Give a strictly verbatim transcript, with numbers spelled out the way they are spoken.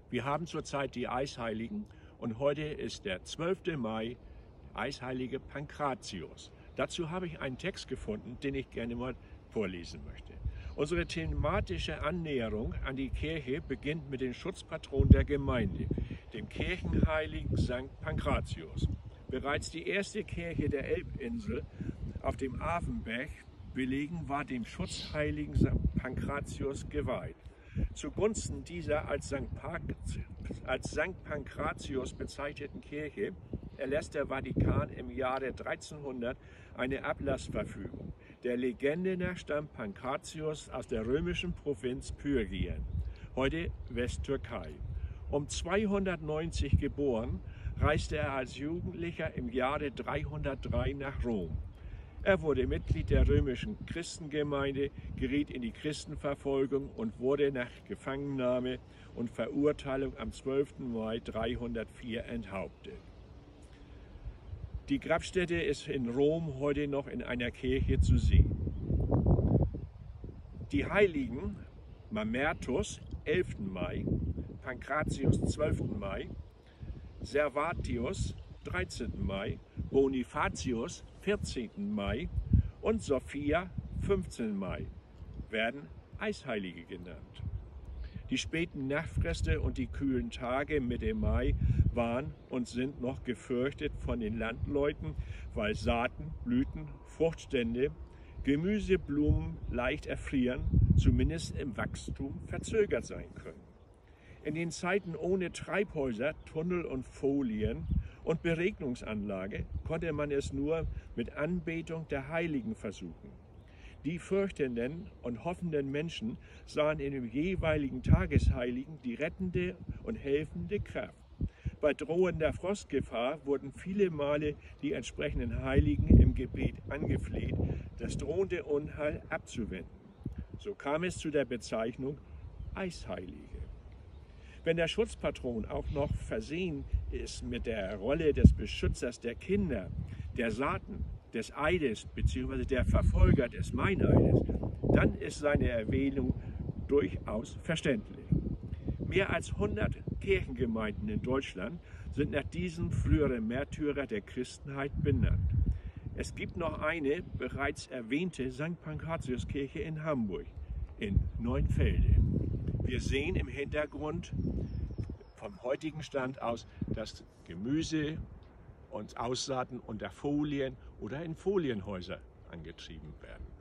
Wir haben zurzeit die Eisheiligen und heute ist der zwölfte Mai, Eisheilige Pankratius. Dazu habe ich einen Text gefunden, den ich gerne mal vorlesen möchte. Unsere thematische Annäherung an die Kirche beginnt mit dem Schutzpatron der Gemeinde, dem Kirchenheiligen Sankt Pankratius. Bereits die erste Kirche der Elbinsel auf dem Avenberg belegen war dem Schutzheiligen Sankt Pankratius geweiht. Zugunsten dieser als Sankt, als Sankt Pankratius bezeichneten Kirche erlässt der Vatikan im Jahre dreizehnhundert eine Ablassverfügung. Der Legende nach stammt Pankratius aus der römischen Provinz Pyrgien, heute Westtürkei. Um zweihundertneunzig geboren, reiste er als Jugendlicher im Jahre dreihundertdrei nach Rom. Er wurde Mitglied der römischen Christengemeinde, geriet in die Christenverfolgung und wurde nach Gefangennahme und Verurteilung am zwölften Mai dreihundertvier enthauptet. Die Grabstätte ist in Rom heute noch in einer Kirche zu sehen. Die Heiligen Mamertus, elften Mai, Pankratius, zwölften Mai, Servatius, dreizehnten Mai, Bonifatius, vierzehnten Mai und Sophia, fünfzehnten Mai, werden Eisheilige genannt. Die späten Nachtfröste und die kühlen Tage Mitte Mai waren und sind noch gefürchtet von den Landleuten, weil Saaten, Blüten, Fruchtstände, Gemüse, Blumen leicht erfrieren, zumindest im Wachstum verzögert sein können. In den Zeiten ohne Treibhäuser, Tunnel und Folien und Beregnungsanlage konnte man es nur mit Anbetung der Heiligen versuchen. Die fürchtenden und hoffenden Menschen sahen in dem jeweiligen Tagesheiligen die rettende und helfende Kraft. Bei drohender Frostgefahr wurden viele Male die entsprechenden Heiligen im Gebet angefleht, das drohende Unheil abzuwenden. So kam es zu der Bezeichnung Eisheilige. Wenn der Schutzpatron auch noch versehen ist mit der Rolle des Beschützers der Kinder, der Saaten, des Eides bzw. der Verfolger des Meineides, dann ist seine Erwählung durchaus verständlich. Mehr als hundert Kirchengemeinden in Deutschland sind nach diesem früheren Märtyrer der Christenheit benannt. Es gibt noch eine bereits erwähnte Sankt Pankratius-Kirche in Hamburg, in Neuenfelde. Wir sehen im Hintergrund vom heutigen Stand aus, dass Gemüse und Aussaaten unter Folien oder in Folienhäuser angetrieben werden.